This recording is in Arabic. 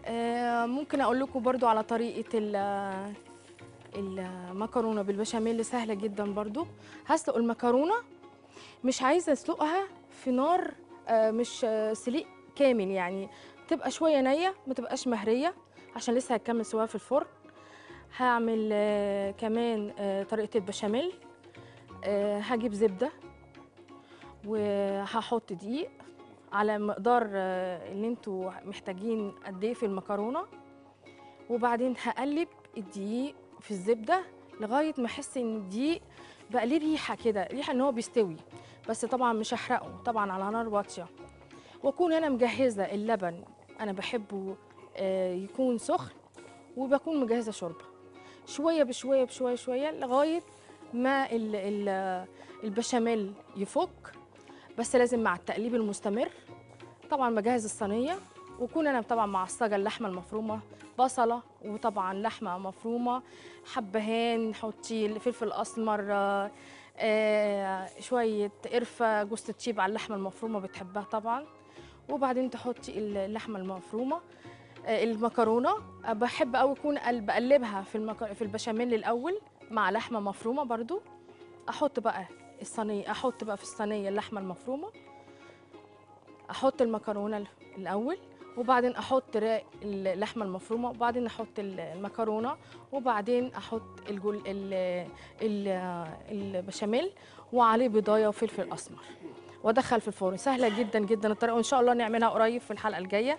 ممكن اقول لكم برضو على طريقه المكرونه بالبشاميل، سهله جدا برضو. هسلق المكرونه، مش عايزه اسلقها في نار مش سليق كامل، يعني تبقى شويه نيه، ما تبقاش مهريه، عشان لسه هكمل سواها في الفرن. هعمل كمان طريقه البشاميل. هجيب زبده وهحط دقيق على مقدار اللي انتوا محتاجين قد ايه في المكرونه، وبعدين هقلب الدقيق في الزبده لغايه ما احس ان الدقيق بقى ليه ريحه كده، ريحه ان هو بيستوي. بس طبعا مش هحرقه، طبعا على نار واطيه. واكون انا مجهزه اللبن، انا بحبه يكون سخن، وبكون مجهزه شوربه شويه بشويه بشويه شويه لغايه ما البشاميل يفك. بس لازم مع التقليب المستمر. طبعا بجهز الصينيه، وكون انا طبعا معصجه اللحمه المفرومه، بصله وطبعا لحمه مفرومه، حبهان، حطي الفلفل اسمر، شويه قرفه، جوز الطيب على اللحمه المفرومه بتحبها طبعا. وبعدين تحطي اللحمه المفرومه، المكرونه. بحب قوي اكون بقلبها في البشاميل الاول مع لحمه مفرومه برضو. احط بقى احط بقى في الصينيه اللحمه المفرومه، احط المكرونه الاول، وبعدين احط اللحمه المفرومه، وبعدين احط المكرونه، وبعدين احط البشاميل، وعليه بيضايه وفلفل اسمر، وادخل في الفرن. سهله جدا جدا الطريقه، وان شاء الله نعملها قريب في الحلقه الجايه.